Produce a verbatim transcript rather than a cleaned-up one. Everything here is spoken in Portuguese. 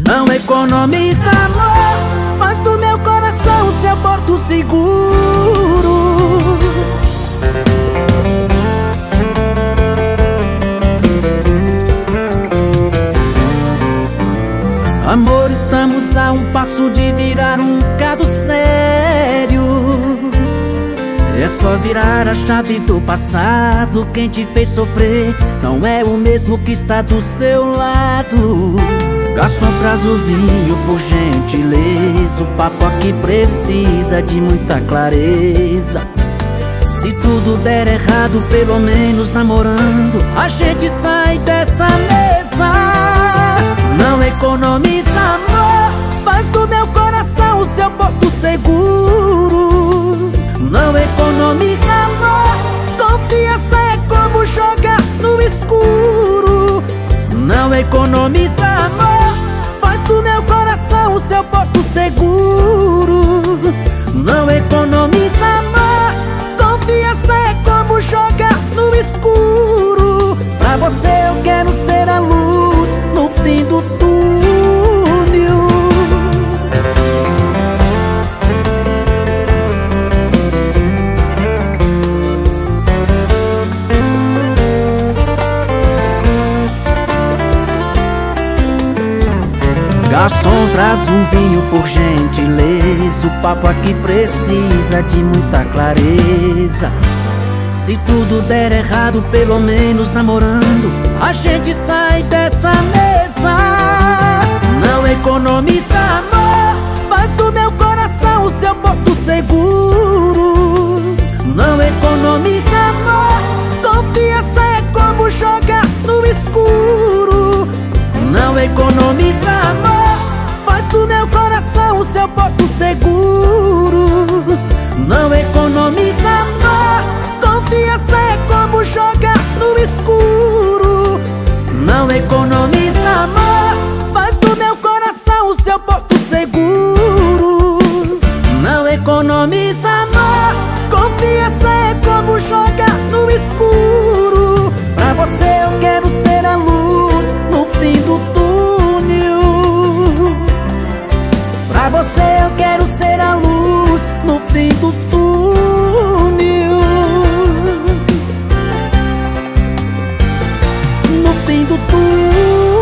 Não economiza amor, faz do meu coração seu porto seguro. Amor, estamos a um passo de virar um caso sério. É só virar a chave do passado. Quem te fez sofrer não é o mesmo que está do seu lado. Garçom, traz o vinho, por gentileza. O papo aqui precisa de muita clareza. Se tudo der errado, pelo menos namorando a gente sai dessa mesa. Não economiza amor, faz do meu coração o seu porto seguro. Não economiza amor, confiança é como jogar no escuro. Não economiza amor, faz do meu coração o seu porto seguro. Não economiza amor, confiança é como jogar no escuro. Pra você eu quero ser a luz no fim do túnel. Garçom, traz um vinho, por gentileza. O papo aqui precisa de muita clareza. Se tudo der errado, pelo menos namorando a gente sai dessa mesa. Não economiza amor, faz do meu coração o seu porto seguro. Não economiza amor, confiança é como jogar no escuro. Não economiza amor, faz do meu coração o seu porto seguro. Não economiza amor, confiança é como jogar no escuro. Não economiza amor, faz do meu coração o seu porto seguro. Não economiza amor, confiança é como jogar no escuro. Pra você eu quero ser a luz no fim do túnel. Pra você eu quero ser a luz no fim do túnel. No fim do túnel.